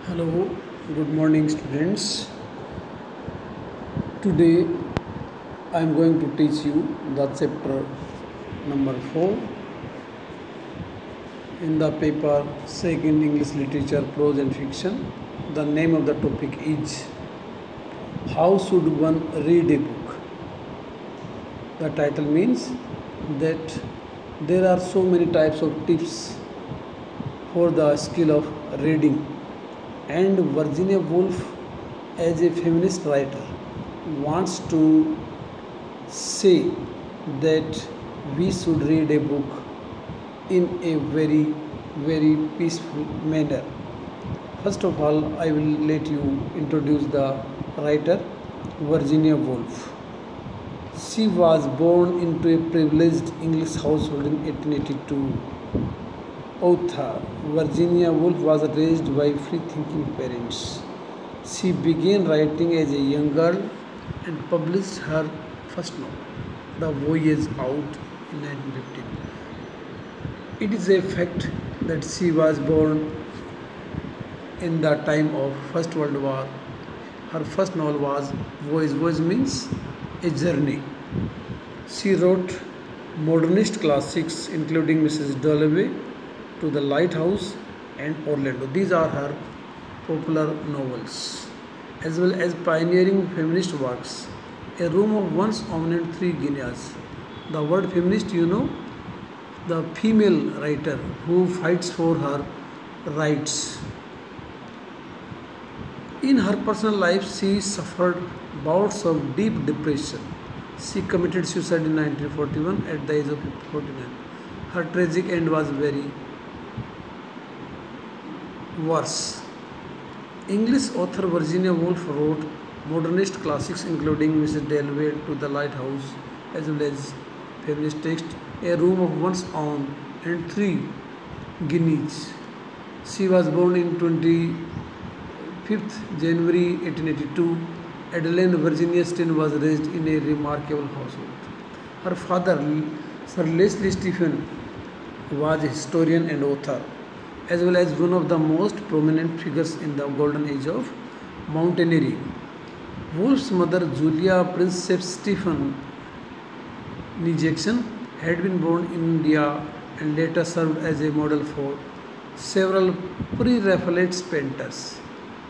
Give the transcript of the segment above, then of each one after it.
Hello, good morning, students. Today I am going to teach you the chapter number 4 in the paper Second English Literature, Prose and Fiction. The name of the topic is How Should One Read a Book? The title means that there are so many types of tips for the skill of reading, and Virginia Woolf, as a feminist writer, wants to say that we should read a book in a very peaceful manner. First of all, I will let you introduce the writer Virginia Woolf. She was born into a privileged English household in 1882. Author Virginia Woolf was raised by free-thinking parents. She began writing as a young girl and published her first novel, The Voyage Out, in 1915. It is a fact that she was born in the time of First World War. Her first novel was Voyage. Voyage means a journey. She wrote modernist classics including Mrs. Dalloway, To the Lighthouse and Orlando. These are her popular novels, as well as pioneering feminist works. A Room of One's Own and Three Guineas. The word feminist, the female writer who fights for her rights. In her personal life, she suffered bouts of deep depression. She committed suicide in 1941 at the age of 49. Her tragic end was very worse. English author Virginia Woolf wrote modernist classics including Mrs. Dalloway, To the Lighthouse, as well as feminist text A Room of One's Own and Three Guineas. She was born in 25th January 1882. Adeline Virginia Stein was raised in a remarkable household. Her father, Sir Leslie Stephen, was a historian and author, as well as one of the most prominent figures in the golden age of mountaineering. Woolf's mother, Julia Princess Stephen Jackson, had been born in India and later served as a model for several pre-Raphaelite painters.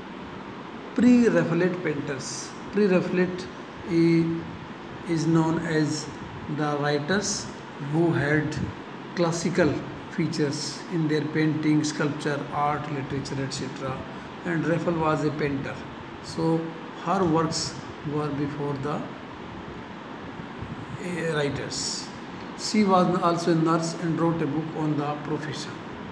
Pre-Raphaelite is known as the writers who had classical features in their painting, sculpture, art, literature, etc. And Raphael was a painter, so her works were before the writers. She was also a nurse and wrote a book on the profession.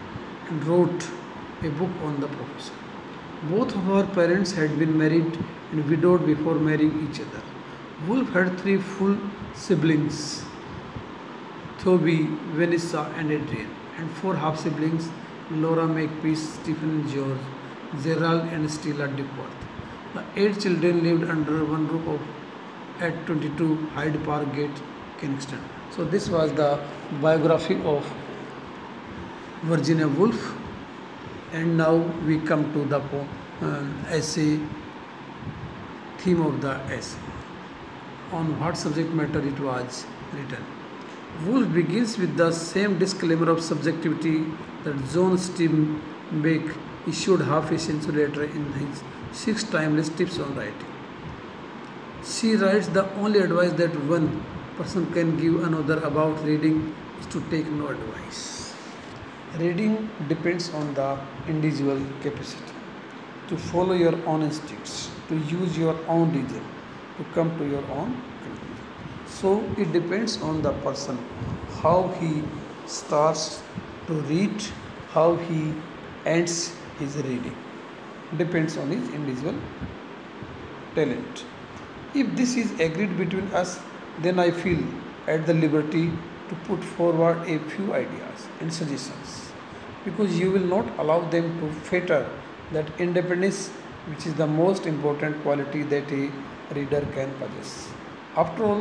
Both of her parents had been married and widowed before marrying each other. Woolf had three full siblings, Toby, Vanessa and Adrian, and four half-siblings, Laura Makepeace, Stephen George, Gerald and Stella Duckworth. The 8 children lived under one roof at 22 Hyde Park Gate, Kingston. So this was the biography of Virginia Woolf, and now we come to the essay, theme of the essay, on what subject matter it was written. Woolf begins with the same disclaimer of subjectivity that John Steinbeck issued half a century later in his 6 timeless tips on writing. She writes, the only advice that one person can give another about reading is to take no advice. Reading depends on the individual capacity to follow your own instincts, to use your own reason, to come to your own conclusion. So it depends on the person how he starts to read, how he ends his reading. Depends on his individual talent. If this is agreed between us, then I feel at the liberty to put forward a few ideas and suggestions, because you will not allow them to fetter that independence which is the most important quality that a reader can possess. After all,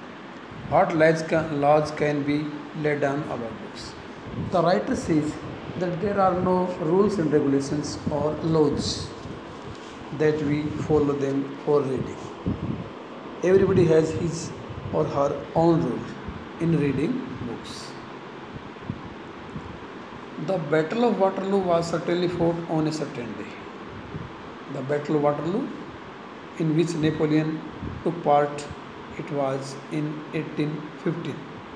what laws can be laid down about books? The writer says that there are no rules and regulations or laws that we follow them for reading. Everybody has his or her own rule in reading books. The Battle of Waterloo was certainly fought on a certain day. The Battle of Waterloo, in which Napoleon took part, it was in 1815,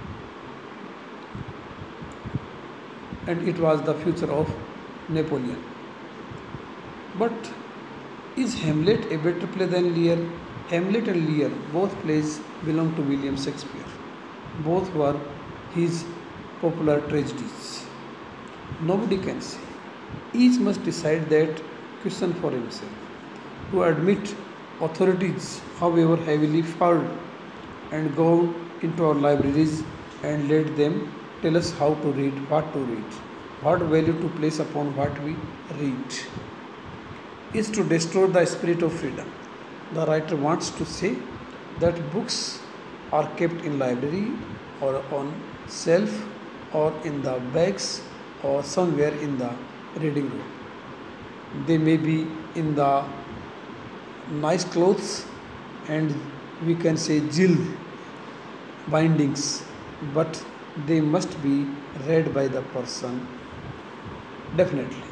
and it was the future of Napoleon. But is Hamlet a better play than Lear? Hamlet and Lear, both plays belong to William Shakespeare. Both were his popular tragedies. Nobody can say. Each must decide that question for himself. To admit authorities, however heavily furred, and go into our libraries and let them tell us how to read, what value to place upon what we read, is to destroy the spirit of freedom. The writer wants to say that books are kept in library or on shelf or in the bags or somewhere in the reading room. They may be in the nice clothes and we can say jewel bindings, but they must be read by the person definitely.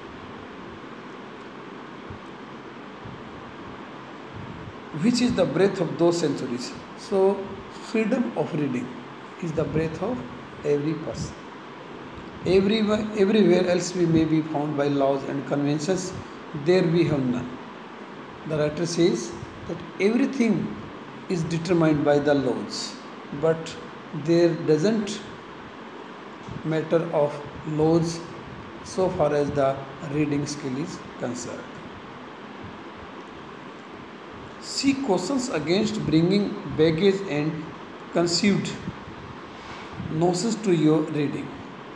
Which is the breadth of those centuries? So, freedom of reading is the breadth of every person. Everywhere else we may be found by laws and conventions, there we have none. The writer says that everything is determined by the laws, but there doesn't matter of laws so far as the reading skill is concerned. She cautions against bringing baggage and conceived notions to your reading.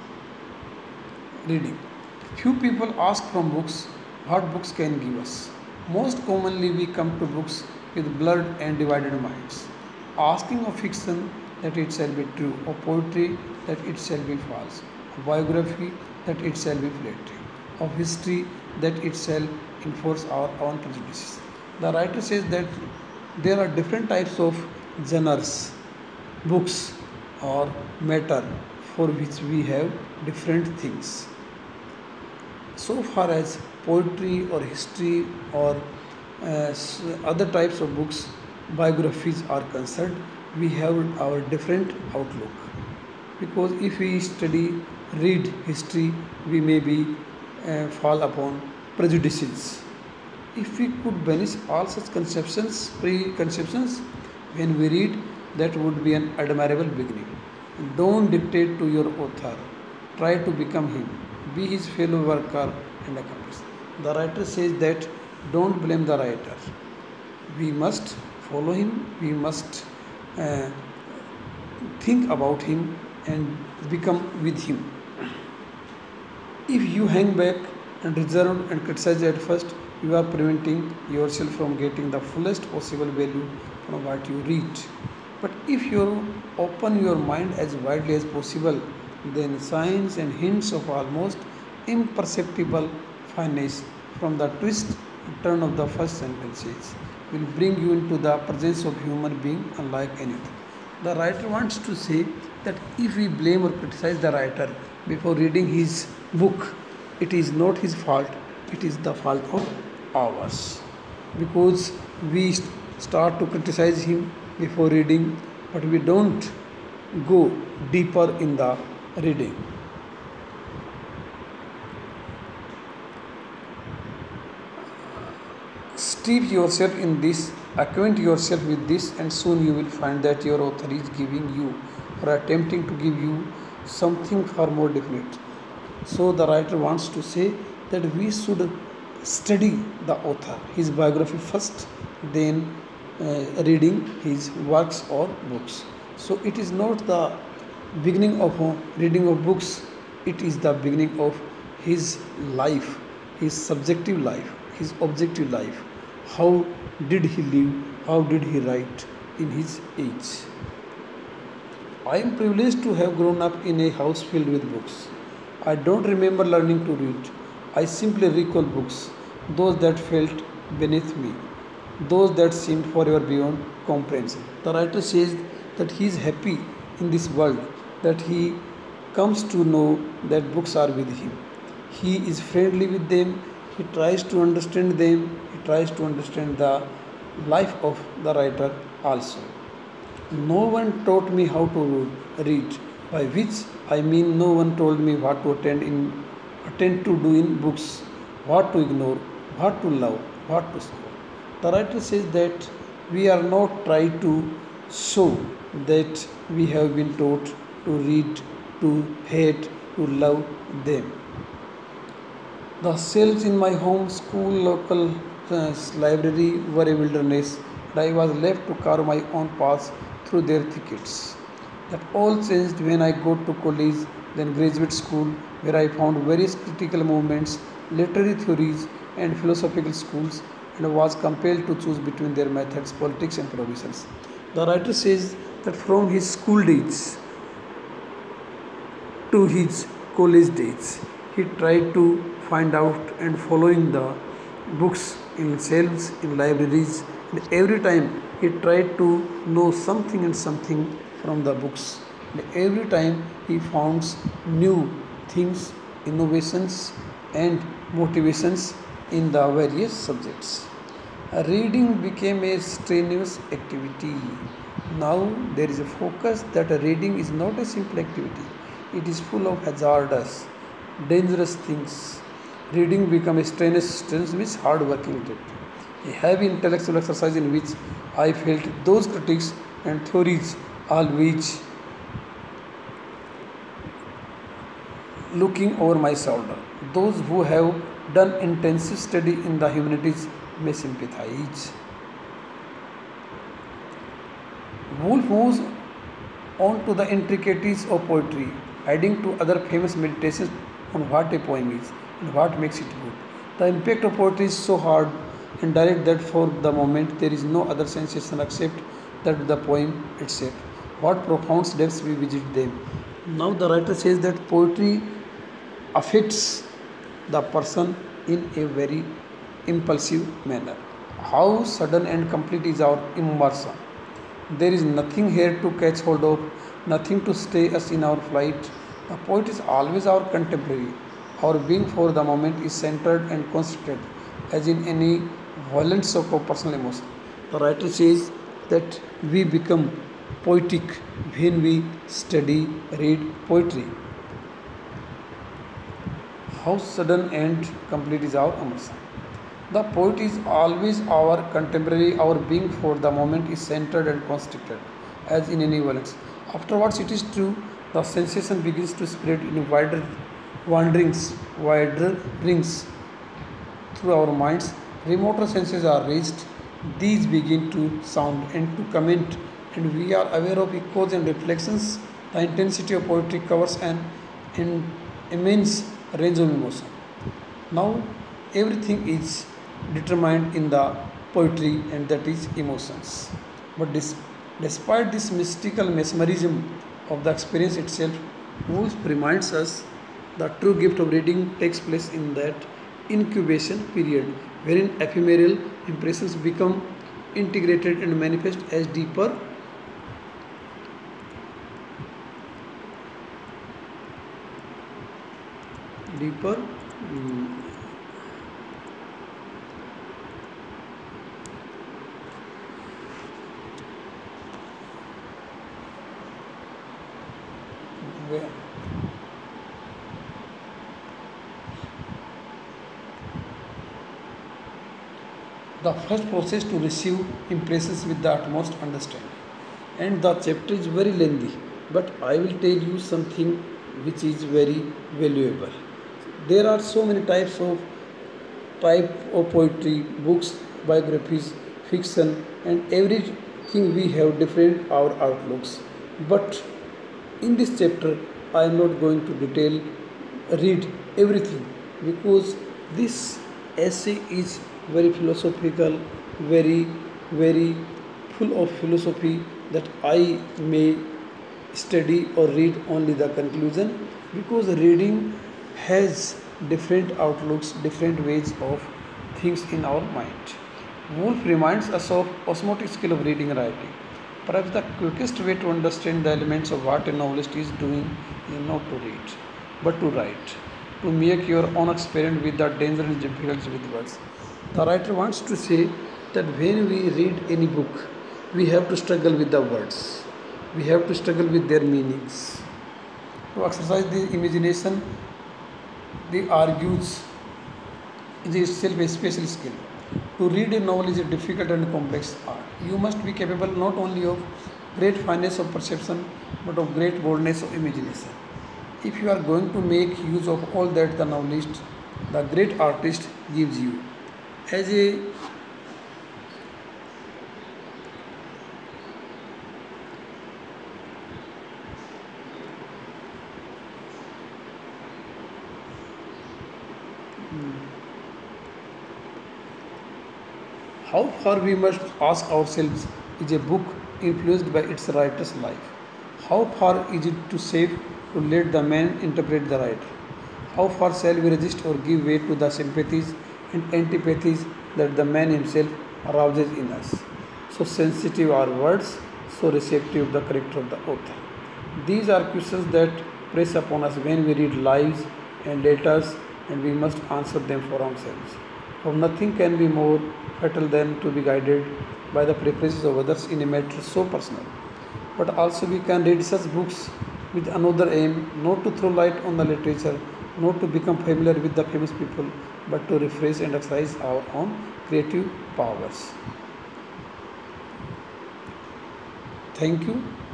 Few people ask from books what books can give us. Most commonly we come to books with blurred and divided minds, asking of fiction that it shall be true, of poetry that it shall be false, of biography that it shall be flattering, of history that it shall enforce our own prejudices. The writer says that there are different types of genres, books or matter for which we have different things. So far as poetry or history or other types of books, biographies are concerned, we have our different outlook. Because if we read history, we may be fall upon prejudices. If we could banish all such preconceptions when we read, that would be an admirable beginning. Don't dictate to your author. Try to become him. Be his fellow worker and accomplice. The writer says that don't blame the writer. We must follow him. We must think about him and become with him. If you hang back and reserve and criticize at first, you are preventing yourself from getting the fullest possible value from what you read. But if you open your mind as widely as possible, then signs and hints of almost imperceptible fineness from the twist and turn of the first sentences will bring you into the presence of human being unlike anything. The writer wants to say that if we blame or criticize the writer before reading his book, it is not his fault, it is the fault of ours. Because we start to criticize him before reading, but we don't go deeper in the reading. Steep yourself in this, acquaint yourself with this, and soon you will find that your author is giving you or attempting to give you something far more definite. So the writer wants to say that we should study the author, his biography first, then reading his works or books. So it is not the beginning of reading of books, it is the beginning of his life, his subjective life, his objective life. How did he live? How did he write in his age? I am privileged to have grown up in a house filled with books. I don't remember learning to read. I simply recall books, those that felt beneath me, those that seemed forever beyond comprehension. The writer says that he is happy in this world, that he comes to know that books are with him. He is friendly with them, he tries to understand them, he tries to understand the life of the writer also. No one taught me how to read, by which I mean no one told me what to attend to do in books, what to ignore, what to love, what to score. The writer says that we are not trying to show that we have been taught to read, to hate, to love them. The shelves in my home, school, local library were a wilderness, and I was left to carve my own paths through their thickets. That all changed when I got to college, then graduate school, where I found various critical movements, literary theories, and philosophical schools, and was compelled to choose between their methods, politics, and provisions. The writer says that from his school days to his college days. He tried to find out and following the books in shelves, in libraries, and every time he tried to know something and something from the books. And every time he found new things, innovations, and motivations in the various subjects. Reading became a strenuous activity. Now there is a focus that reading is not a simple activity. It is full of hazardous, dangerous things. Reading becomes a strenuous, hard-working activity. A heavy intellectual exercise in which I felt those critics and theories always looking over my shoulder. Those who have done intensive study in the humanities may sympathize. Woolf moves on to the intricacies of poetry, adding to other famous meditations on what a poem is and what makes it good. The impact of poetry is so hard and direct that for the moment there is no other sensation except that the poem itself. What profound depths we visit them. Now the writer says that poetry affects the person in a very impulsive manner. How sudden and complete is our immersion. There is nothing here to catch hold of, nothing to stay us in our flight. The poet is always our contemporary. Our being for the moment is centered and concentrated, as in any violent shock of personal emotion. The writer says that we become poetic when we study, read poetry. How sudden and complete is our immersion. The poet is always our contemporary, our being for the moment is centered and constricted, as in any violence. Afterwards, it is true, the sensation begins to spread in wider rings through our minds. Remoter senses are raised, these begin to sound and to comment, and we are aware of echoes and reflections. The intensity of poetry covers an immense range of emotion. Now, everything is determined in the poetry, and that is emotions. But despite this mystical mesmerism of the experience itself, Woolf reminds us the true gift of reading takes place in that incubation period, wherein ephemeral impressions become integrated and manifest as deeper where the first process to receive impressions with the utmost understanding. And the chapter is very lengthy, but I will tell you something which is very valuable. There are so many type of poetry, books, biographies, fiction, and everything we have different our outlooks. But in this chapter, I am not going to read everything, because this essay is very philosophical, very full of philosophy, that I may study or read only the conclusion, because reading has different outlooks, different ways of things in our mind. Woolf reminds us of osmotic skill of reading and writing. Perhaps the quickest way to understand the elements of what a novelist is doing is not to read, but to write, to make your own experiment with the danger and difficulties with words. The writer wants to say that when we read any book, we have to struggle with the words, we have to struggle with their meanings. To exercise the imagination, the argues is itself a special skill. To read a novel is a difficult and complex art. You must be capable not only of great fineness of perception but of great boldness of imagination. If you are going to make use of all that the novelist, the great artist gives you, as a how far we must ask ourselves is a book influenced by its writer's life? How far is it too safe to let the man interpret the writer? How far shall we resist or give way to the sympathies and antipathies that the man himself arouses in us? So sensitive are words, so receptive the character of the author. These are questions that press upon us when we read lives and letters, and we must answer them for ourselves. For nothing can be more fatal than to be guided by the preferences of others in a matter so personal. But also we can read such books with another aim, not to throw light on the literature, not to become familiar with the famous people, but to refresh and exercise our own creative powers. Thank you.